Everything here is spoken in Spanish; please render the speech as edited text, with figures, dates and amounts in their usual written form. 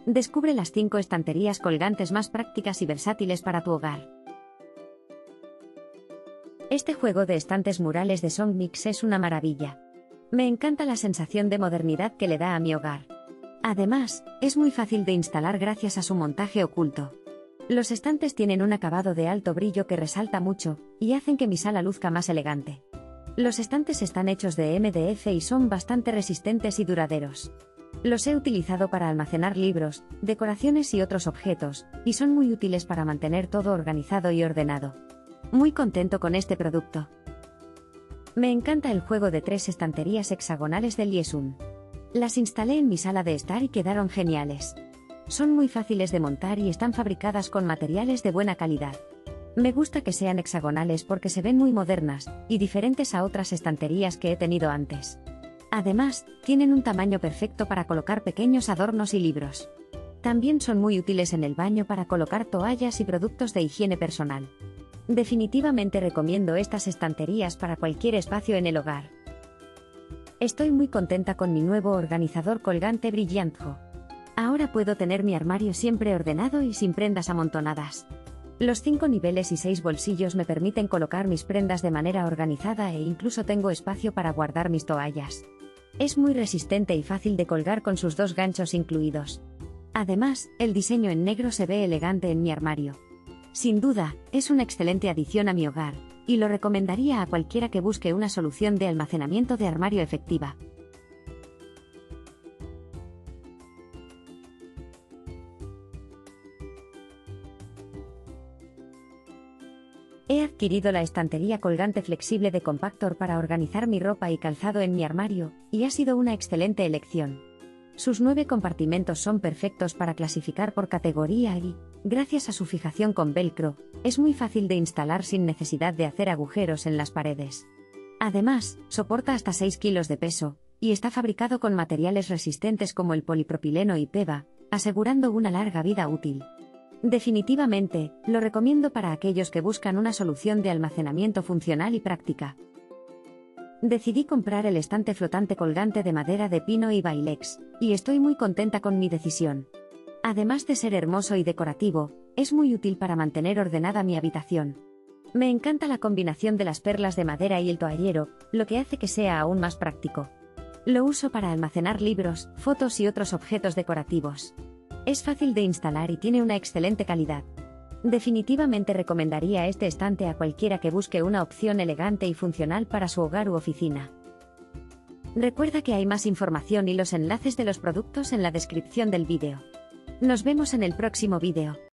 Descubre las 5 estanterías colgantes más prácticas y versátiles para tu hogar. Este juego de estantes murales de Songmix es una maravilla. Me encanta la sensación de modernidad que le da a mi hogar. Además, es muy fácil de instalar gracias a su montaje oculto. Los estantes tienen un acabado de alto brillo que resalta mucho, y hacen que mi sala luzca más elegante. Los estantes están hechos de MDF y son bastante resistentes y duraderos. Los he utilizado para almacenar libros, decoraciones y otros objetos, y son muy útiles para mantener todo organizado y ordenado. Muy contento con este producto. Me encanta el juego de 3 estanterías hexagonales de Liesun. Las instalé en mi sala de estar y quedaron geniales. Son muy fáciles de montar y están fabricadas con materiales de buena calidad. Me gusta que sean hexagonales porque se ven muy modernas y diferentes a otras estanterías que he tenido antes. Además, tienen un tamaño perfecto para colocar pequeños adornos y libros. También son muy útiles en el baño para colocar toallas y productos de higiene personal. Definitivamente recomiendo estas estanterías para cualquier espacio en el hogar. Estoy muy contenta con mi nuevo organizador colgante Brilliantjo. Ahora puedo tener mi armario siempre ordenado y sin prendas amontonadas. Los 5 niveles y 6 bolsillos me permiten colocar mis prendas de manera organizada e incluso tengo espacio para guardar mis toallas. Es muy resistente y fácil de colgar con sus 2 ganchos incluidos. Además, el diseño en negro se ve elegante en mi armario. Sin duda, es una excelente adición a mi hogar, y lo recomendaría a cualquiera que busque una solución de almacenamiento de armario efectiva. He adquirido la estantería colgante flexible de Compactor para organizar mi ropa y calzado en mi armario, y ha sido una excelente elección. Sus 9 compartimentos son perfectos para clasificar por categoría y, gracias a su fijación con velcro, es muy fácil de instalar sin necesidad de hacer agujeros en las paredes. Además, soporta hasta 6 kilos de peso, y está fabricado con materiales resistentes como el polipropileno y PEVA, asegurando una larga vida útil. Definitivamente, lo recomiendo para aquellos que buscan una solución de almacenamiento funcional y práctica. Decidí comprar el estante flotante colgante de madera de pino y Bailex, y estoy muy contenta con mi decisión. Además de ser hermoso y decorativo, es muy útil para mantener ordenada mi habitación. Me encanta la combinación de las perlas de madera y el toallero, lo que hace que sea aún más práctico. Lo uso para almacenar libros, fotos y otros objetos decorativos. Es fácil de instalar y tiene una excelente calidad. Definitivamente recomendaría este estante a cualquiera que busque una opción elegante y funcional para su hogar u oficina. Recuerda que hay más información y los enlaces de los productos en la descripción del vídeo. Nos vemos en el próximo vídeo.